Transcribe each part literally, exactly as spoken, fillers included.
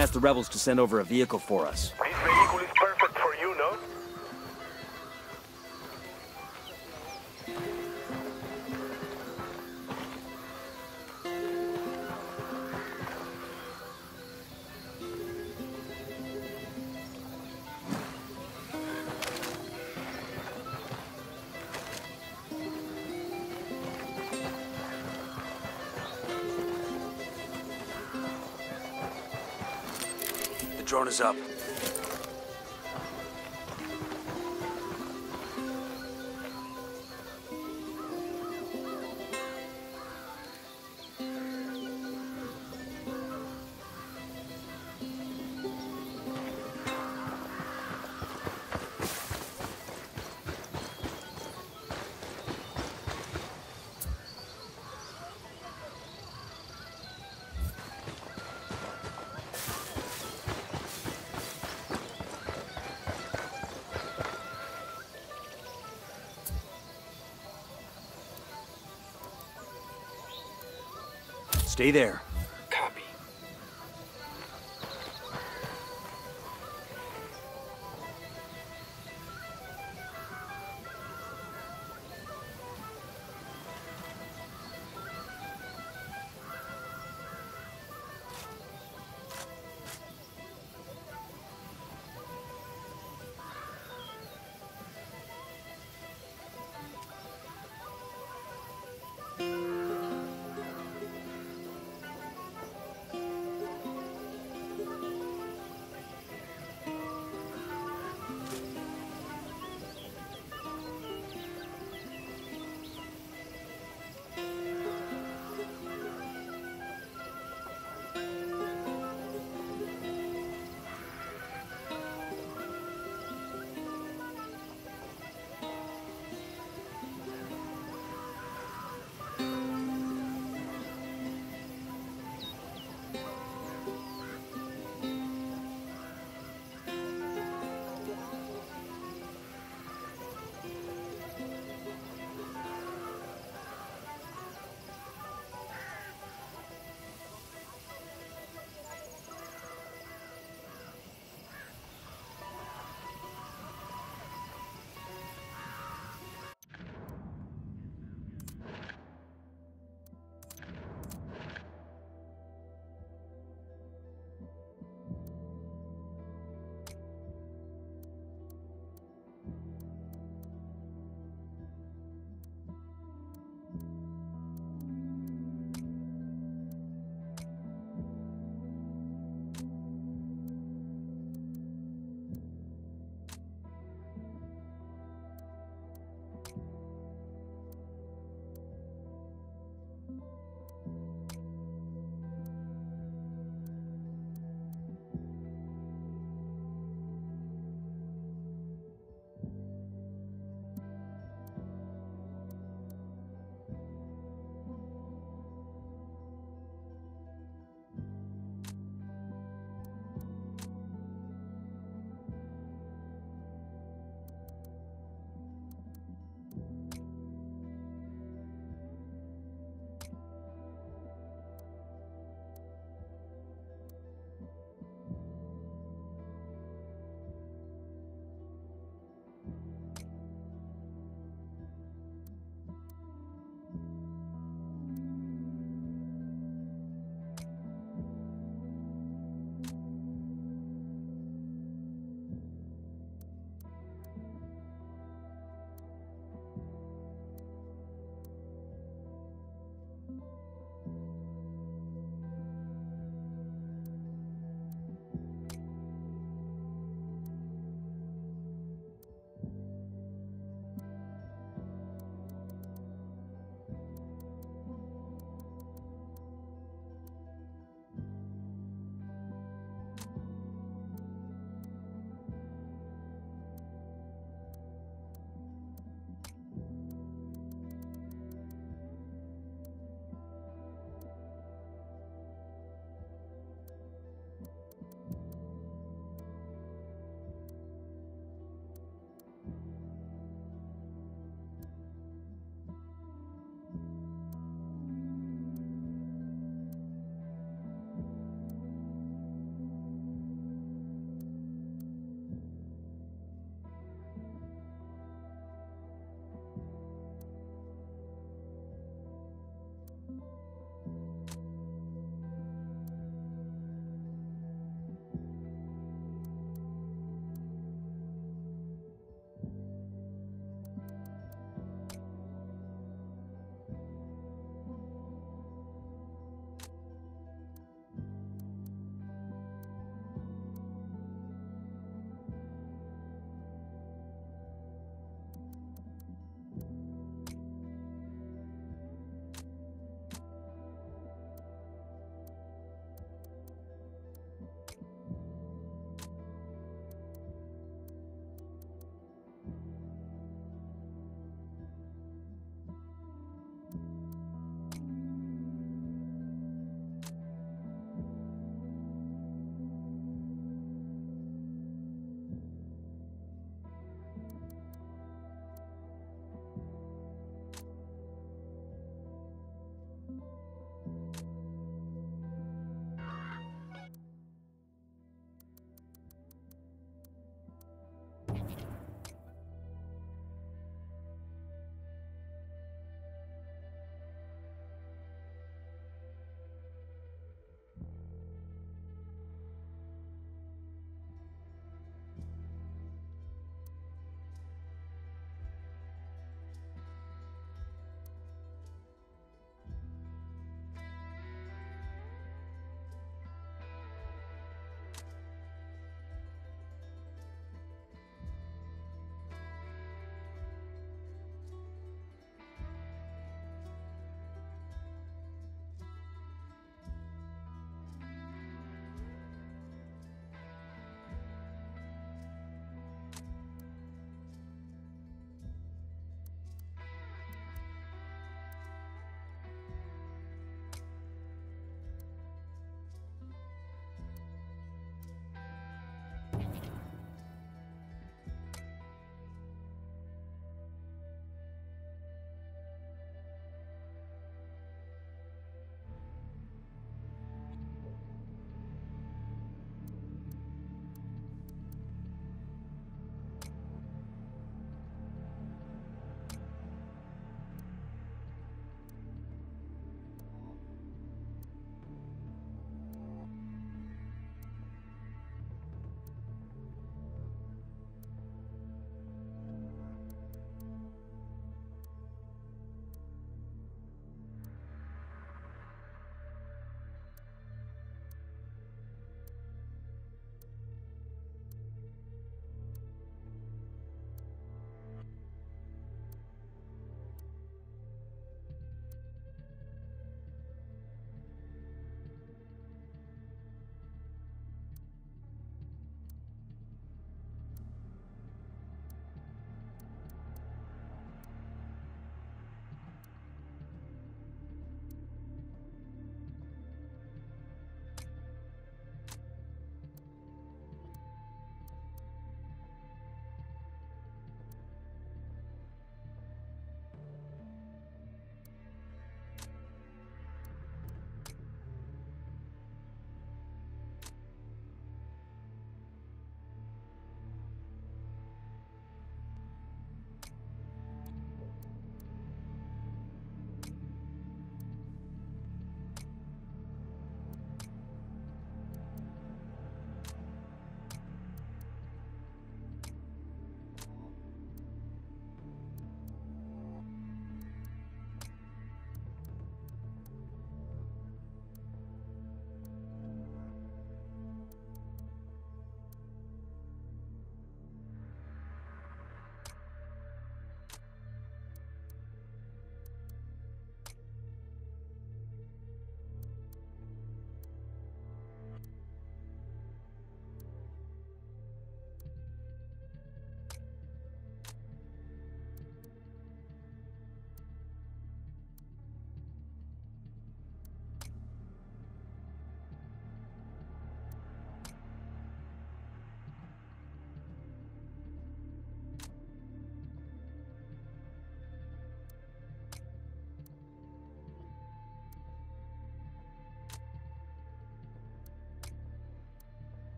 ask the rebels to send over a vehicle for us. This vehicle is perfect for you, no? The drone is up. Stay there. Copy.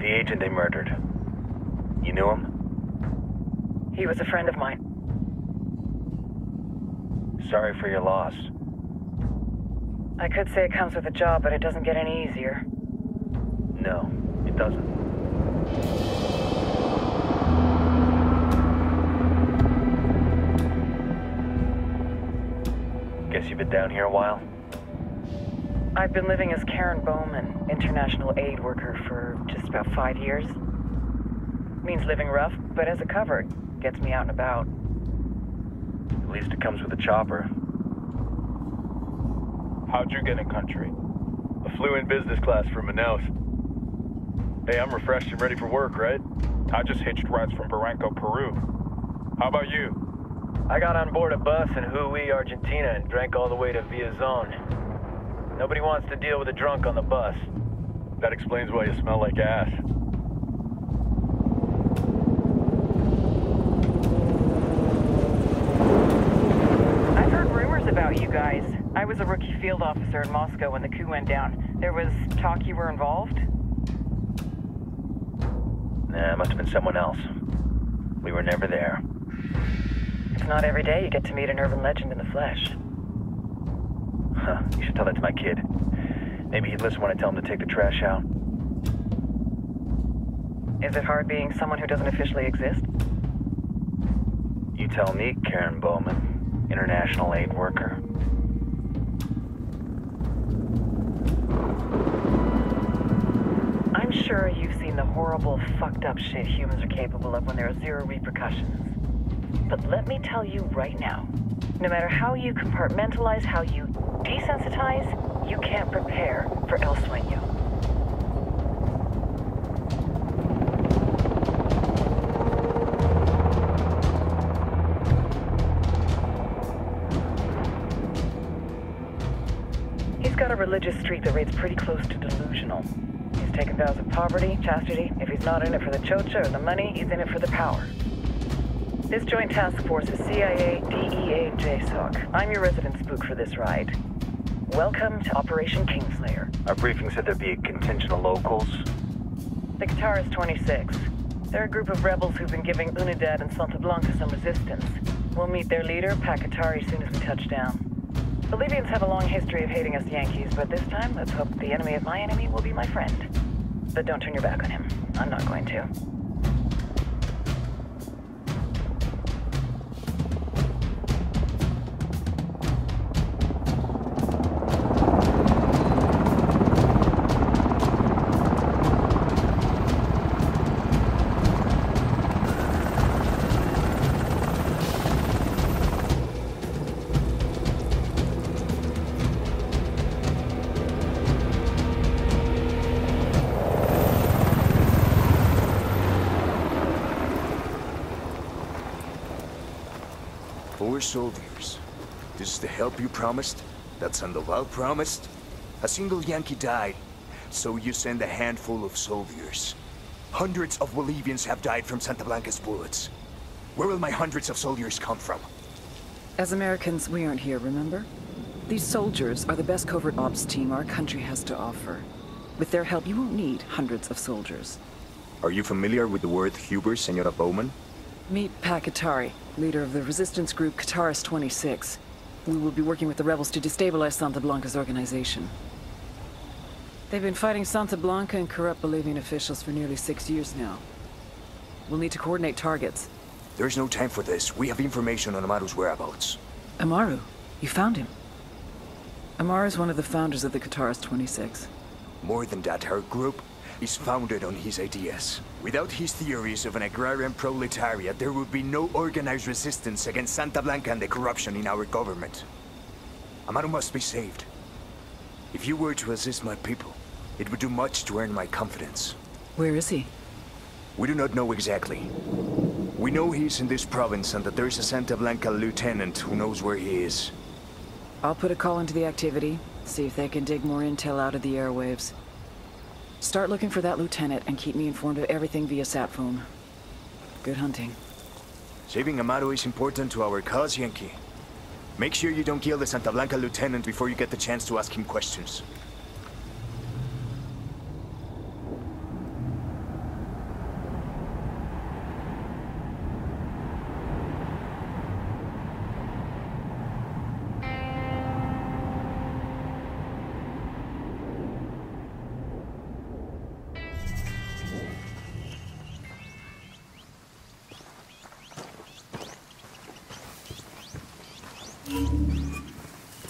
The agent they murdered. You knew him? He was a friend of mine. Sorry for your loss. I could say it comes with a job, but it doesn't get any easier. No, it doesn't. Guess you've been down here a while? I've been living as Karen Bowman, international aid worker, for just about five years. Means living rough, but as a cover, gets me out and about. At least it comes with a chopper. How'd you get in country? I flew in business class from Manaus. Hey, I'm refreshed and ready for work, right? I just hitched rides from Barranco, Peru. How about you? I got on board a bus in Jujuy, Argentina, and drank all the way to Villazon. Nobody wants to deal with a drunk on the bus. That explains why you smell like ass. I've heard rumors about you guys. I was a rookie field officer in Moscow when the coup went down. There was talk you were involved? Nah, it must have been someone else. We were never there. It's not every day you get to meet an urban legend in the flesh. Huh, you should tell that to my kid. Maybe he'd listen when I tell him to take the trash out. Is it hard being someone who doesn't officially exist? You tell me, Karen Bowman, international aid worker. I'm sure you've seen the horrible, fucked up shit humans are capable of when there are zero repercussions. But let me tell you right now, no matter how you compartmentalize, how you desensitize, you can't prepare for El Sueño. He's got a religious streak that rates pretty close to delusional. He's taken vows of poverty, chastity. If he's not in it for the chocha or the money, he's in it for the power. This joint task force is C I A, D E A, and J SOC. I'm your resident spook for this ride. Welcome to Operation Kingslayer. Our briefing said there'd be a contingent of locals. The Guitarist twenty-six. They're a group of rebels who've been giving Unidad and Santa Blanca some resistance. We'll meet their leader, Pakatari, as soon as we touch down. The Libyans have a long history of hating us Yankees, but this time, let's hope the enemy of my enemy will be my friend. But don't turn your back on him. I'm not going to. Four soldiers. This is the help you promised? That Sandoval promised? A single Yankee died, so you send a handful of soldiers. Hundreds of Bolivians have died from Santa Blanca's bullets. Where will my hundreds of soldiers come from? As Americans, we aren't here, remember? These soldiers are the best covert ops team our country has to offer. With their help, you won't need hundreds of soldiers. Are you familiar with the word Huber, Senora Bowman? Meet Pakatari, leader of the resistance group Guitarist twenty-six. We will be working with the rebels to destabilize Santa Blanca's organization. They've been fighting Santa Blanca and corrupt Bolivian officials for nearly six years now. We'll need to coordinate targets. There's no time for this. We have information on Amaru's whereabouts. Amaru? You found him? Amaru is one of the founders of the Guitarist twenty-six. More than that, her group is founded on his ideas. Without his theories of an agrarian proletariat, there would be no organized resistance against Santa Blanca and the corruption in our government. Amaru must be saved. If you were to assist my people, it would do much to earn my confidence. Where is he? We do not know exactly. We know he's in this province and that there's a Santa Blanca lieutenant who knows where he is. I'll put a call into the activity, see if they can dig more intel out of the airwaves. Start looking for that lieutenant and keep me informed of everything via sat phone. Good hunting. Saving Amaru is important to our cause, Yankee. Make sure you don't kill the Santa Blanca lieutenant before you get the chance to ask him questions.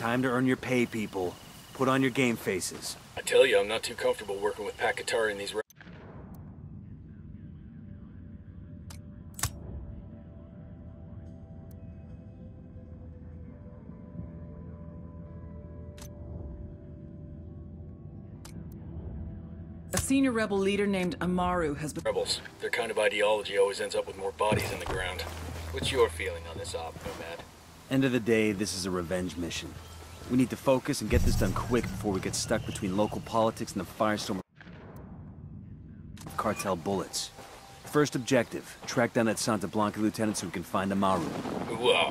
Time to earn your pay, people. Put on your game faces. I tell you, I'm not too comfortable working with Pac Katari and these... A senior rebel leader named Amaru has been... Rebels. Their kind of ideology always ends up with more bodies in the ground. What's your feeling on this op, Nomad? End of the day, this is a revenge mission. We need to focus and get this done quick before we get stuck between local politics and the firestorm of cartel bullets. First objective, track down that Santa Blanca lieutenant so we can find Amaru. Wow.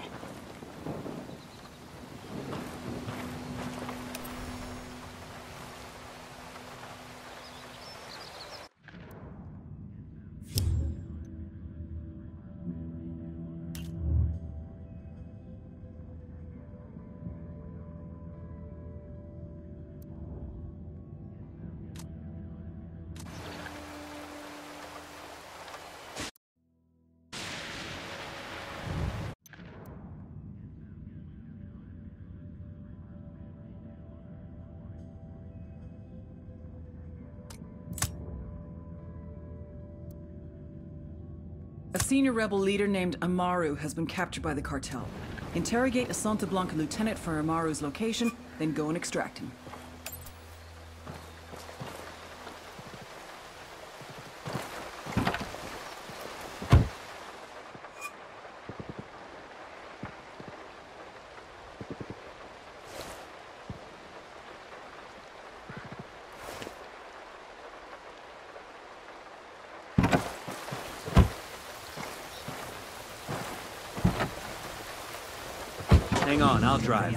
A senior rebel leader named Amaru has been captured by the cartel. Interrogate a Santa Blanca lieutenant for Amaru's location, then go and extract him. Hang on, I'll drive.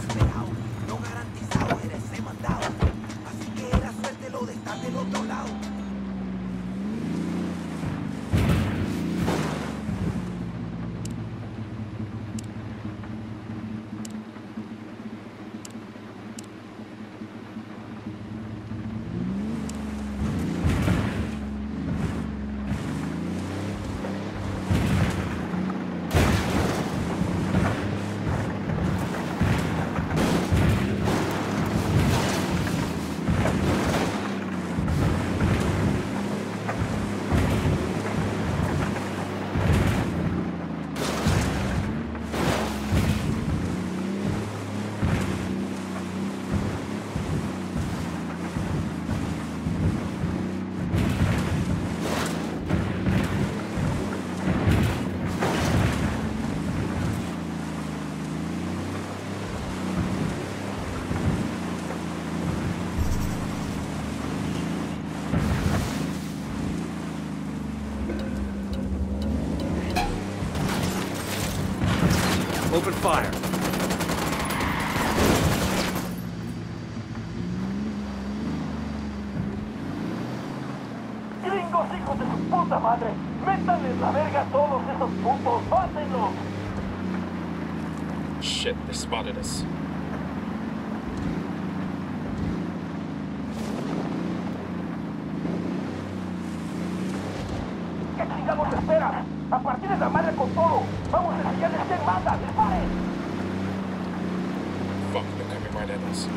Open fire. ¡Gringos, hijos de su puta madre! ¡Métanles la verga a todos esos putos! ¡Mátenlos! Shit, they spotted us. ¿Qué chingados esperas? ¡A partir de la madre con todo! ¡Vamos a enseñarles quién manda! ¡Disparen! Fuck, they're coming right at us.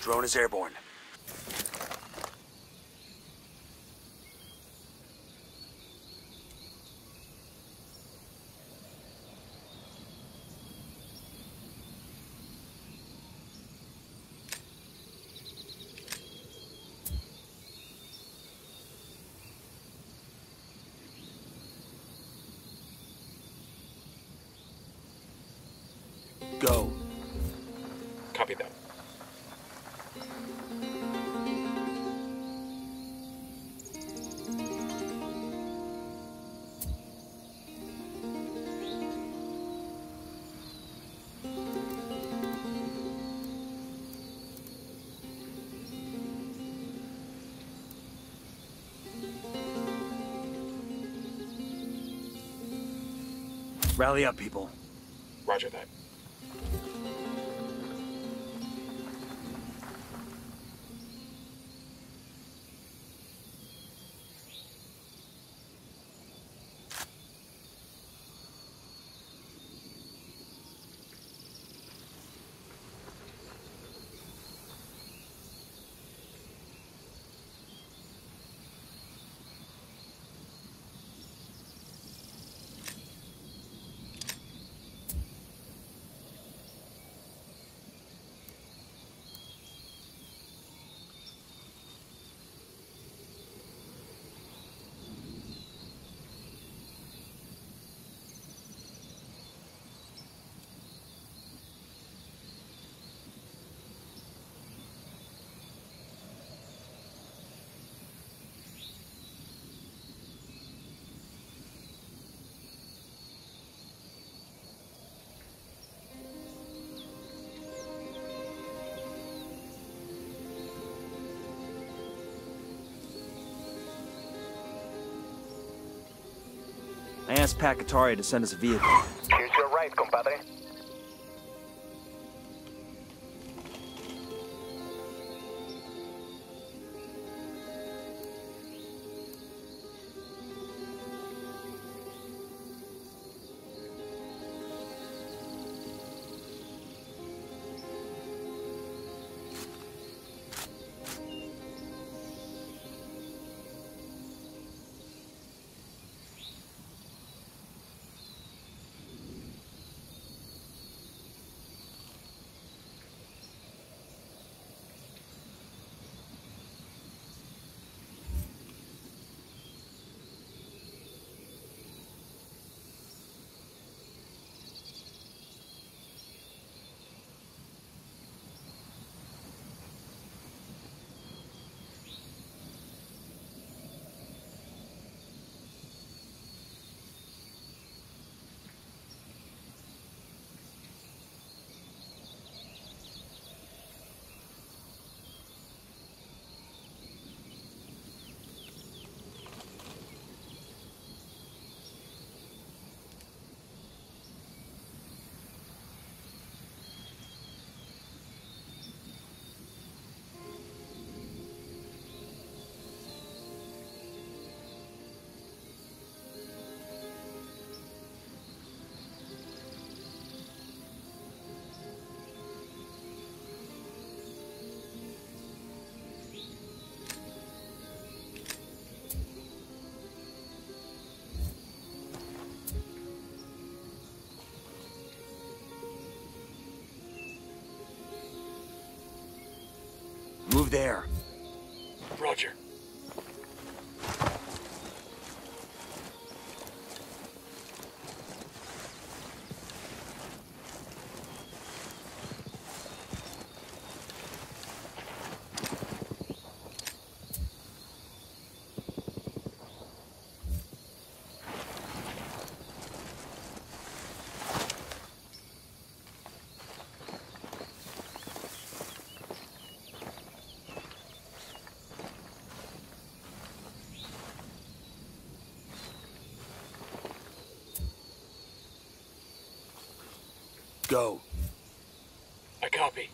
Drone is airborne. Go. Copy that. Rally up, people. Roger that. I asked Pat Katari to send us a vehicle. Here's your right, compadre. Move there. Roger. Go. I copy.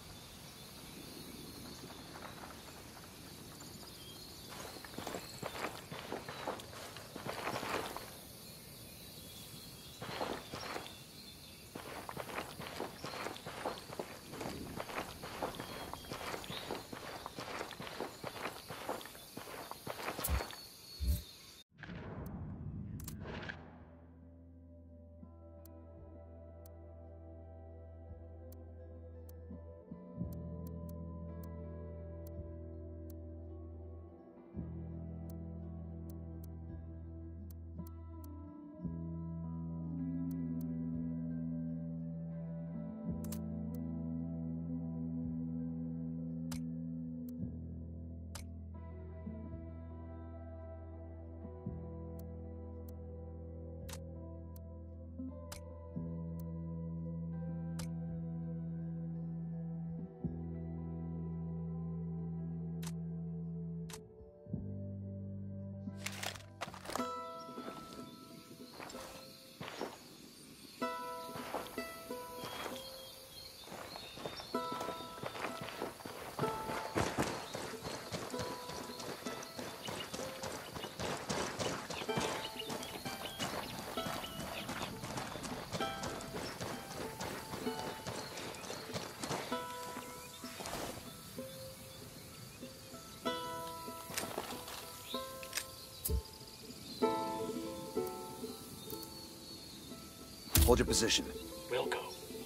Hold your position. We'll go.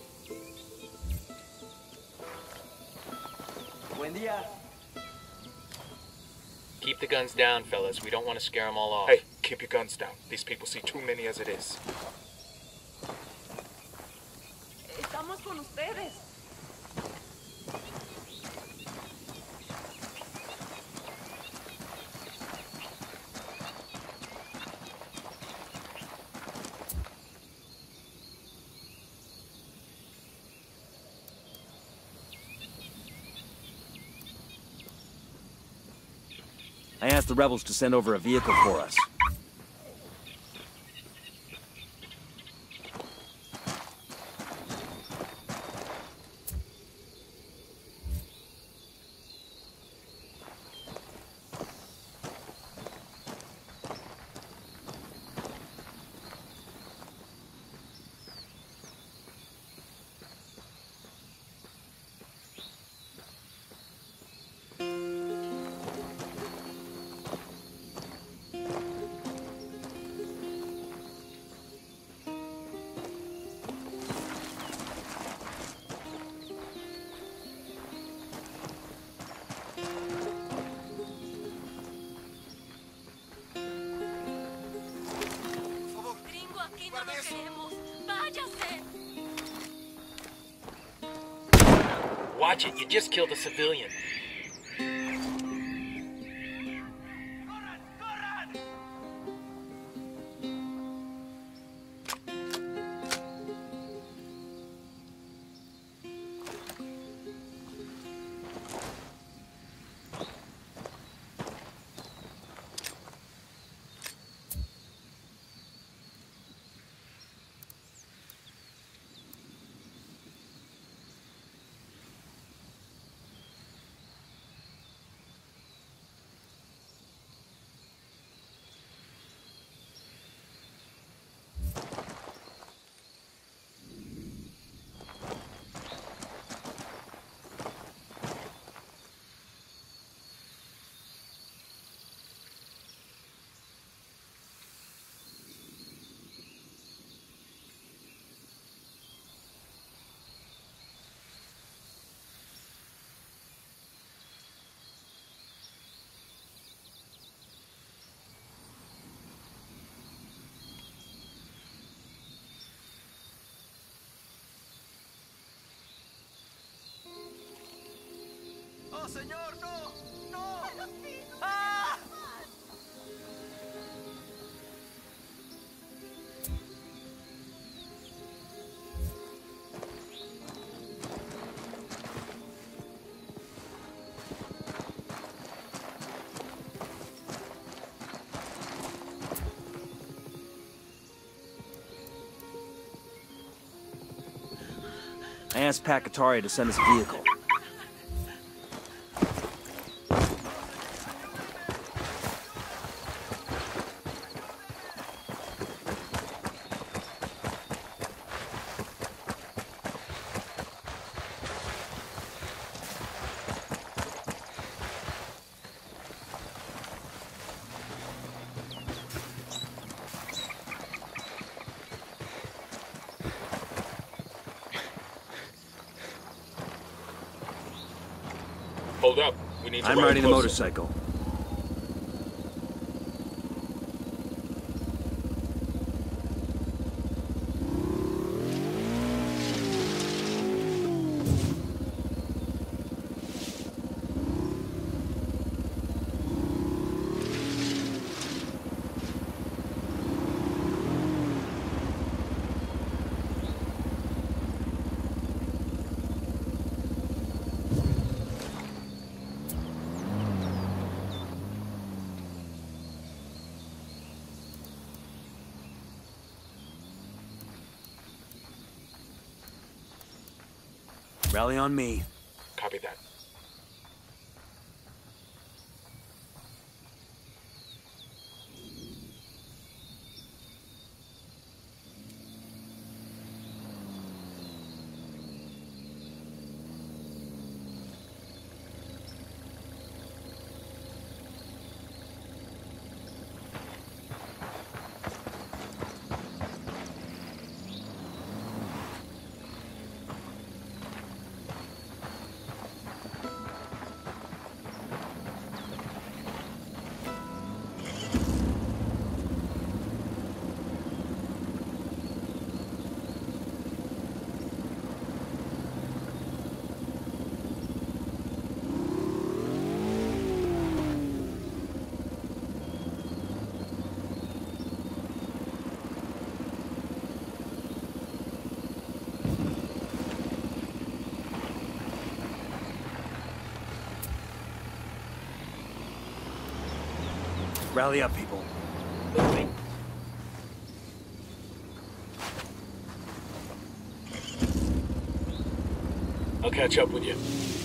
Buen día. Keep the guns down, fellas. We don't want to scare them all off. Hey, keep your guns down. These people see too many as it is. Estamos con ustedes. I asked the rebels to send over a vehicle for us. Watch it, you just killed a civilian. ¡No, señor! ¡No! ¡No! ¡Ah! I asked Pakatari to send us a vehicle. Hold up. We need to I'm ride riding the closer. motorcycle. Rally on me. Copy that. Rally up, people. Moving. I'll catch up with you.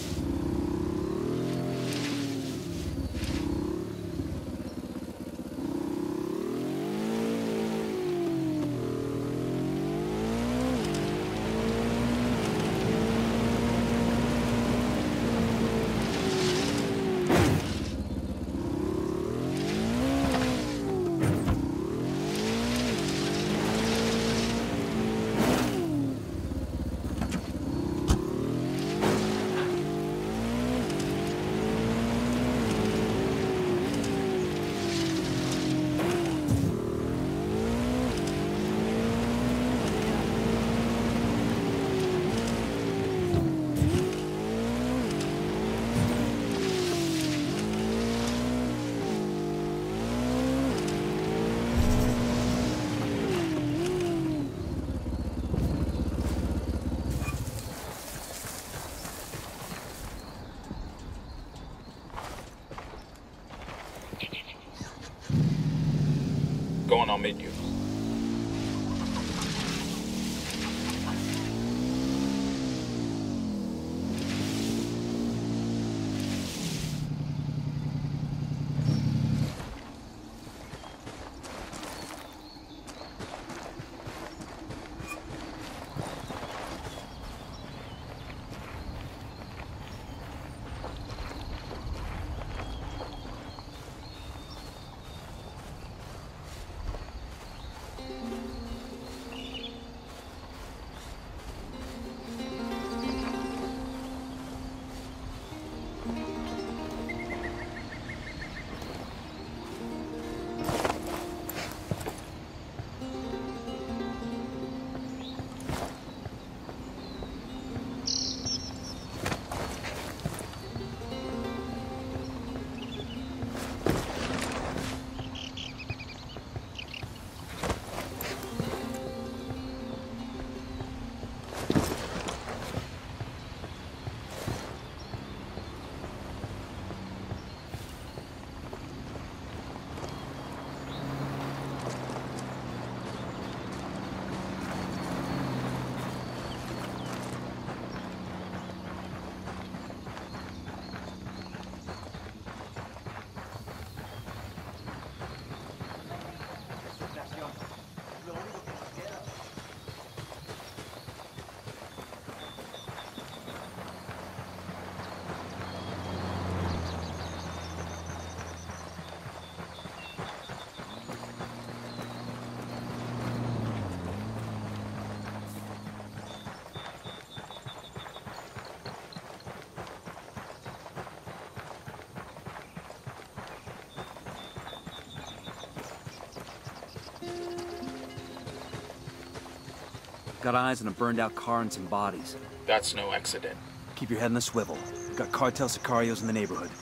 Go on, I'll meet you. Got eyes on a burned out car and some bodies. That's no accident. Keep your head on the swivel. Got cartel sicarios in the neighborhood.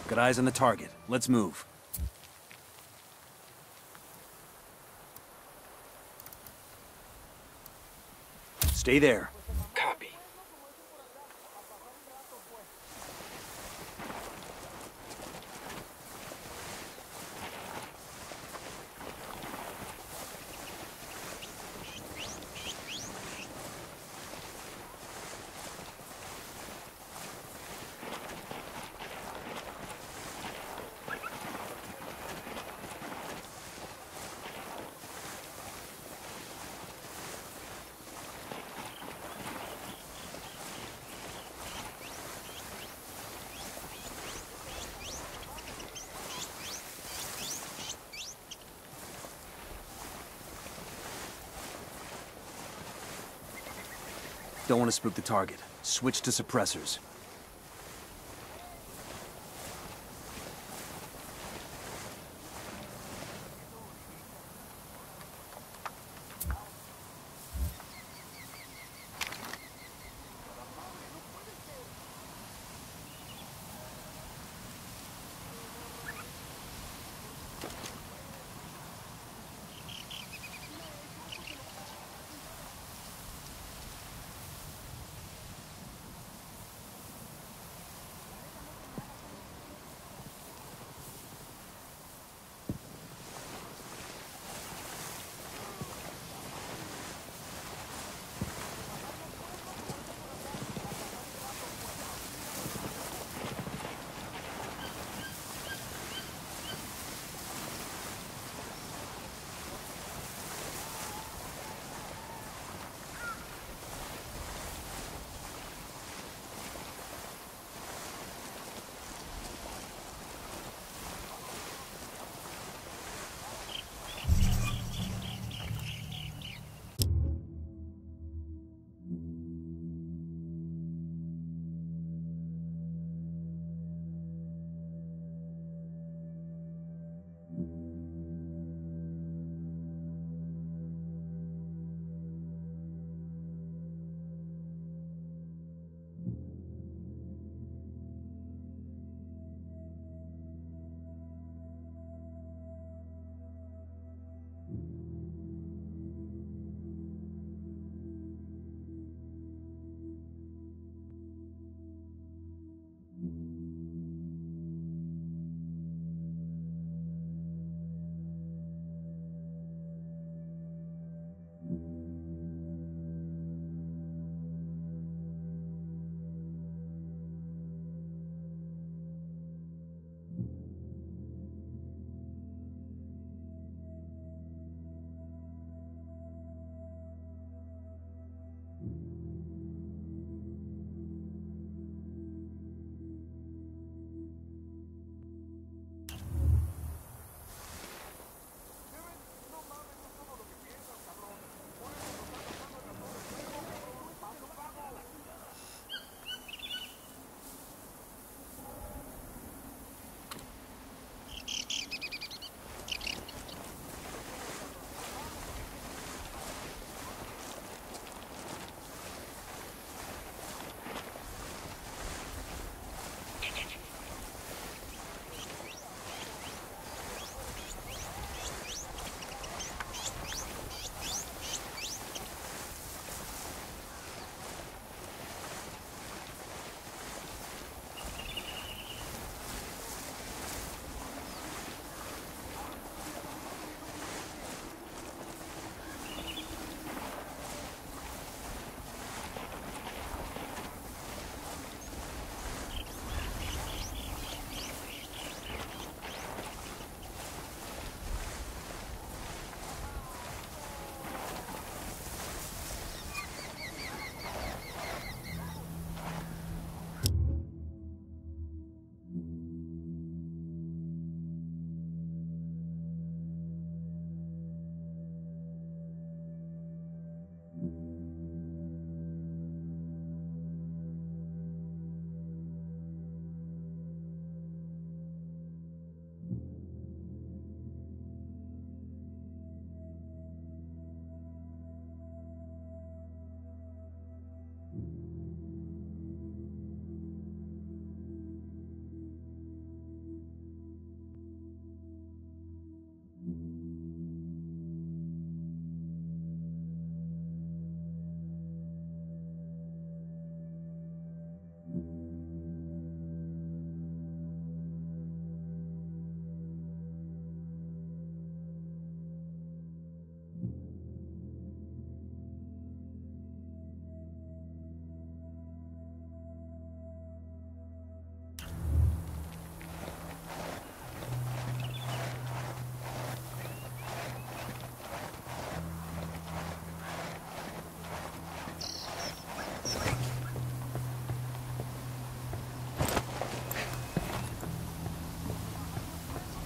Got eyes on the target. Let's move. Stay there. Copy. Don't want to spook the target. Switch to suppressors.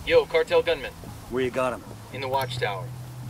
Yo, cartel gunman. Where you got him? In the watchtower.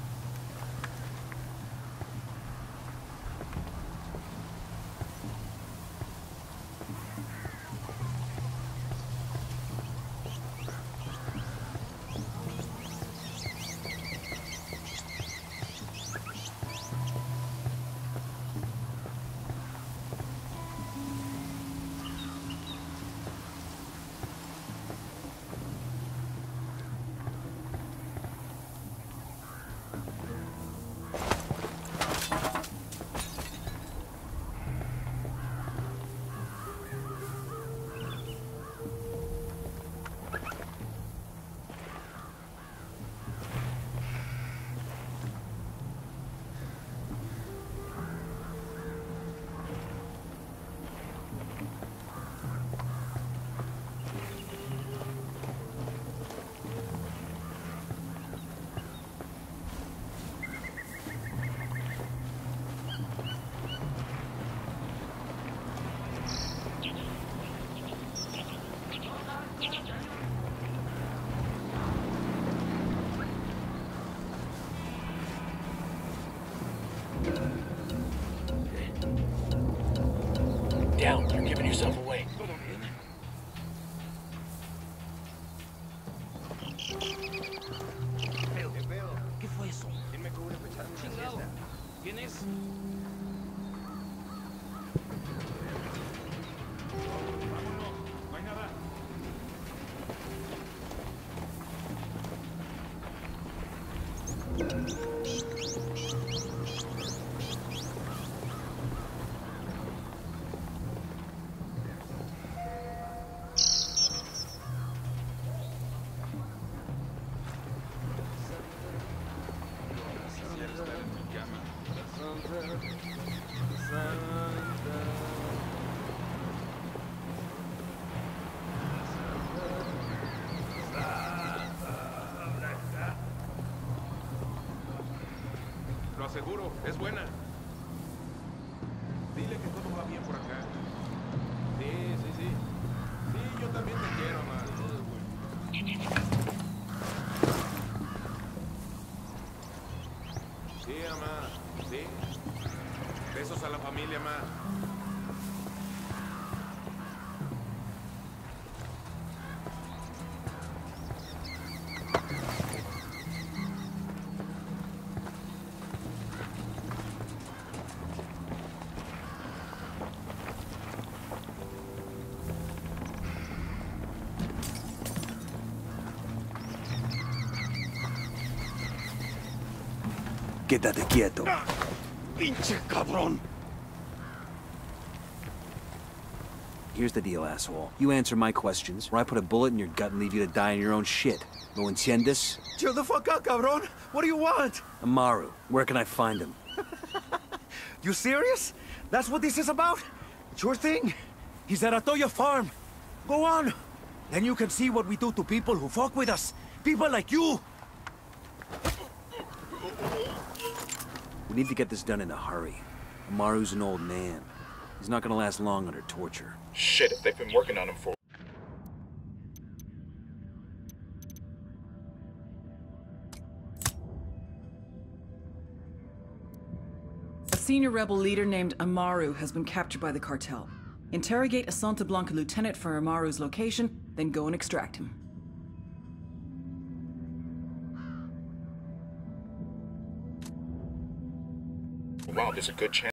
Down, you're giving yourself away. ¿Qué fue eso? ¿Quién me cubre pechar una siesta? ¿Quién es? Vámonos, no hay nada. Lo aseguro, es buena. Dile que todo va bien por acá. Sí, sí, sí. Sí, yo también te quiero, man. Todo es bueno. Sí, mamá. Sí. Besos a la familia, ma. Quédate quieto. ¡Pinche cabrón! Here's the deal, asshole. You answer my questions, or I put a bullet in your gut and leave you to die in your own shit. ¿Lo entiendes? Chill the fuck out, cabrón! What do you want? Amaru, where can I find him? You serious? That's what this is about? Sure thing. He's at Atoya Farm. Go on. Then you can see what we do to people who fuck with us. People like you. We need to get this done in a hurry. Amaru's an old man. He's not gonna last long under torture. Shit, if they've been working on him for... A senior rebel leader named Amaru has been captured by the cartel. Interrogate a Santa Blanca lieutenant for Amaru's location, then go and extract him. Wow, there's a good chance.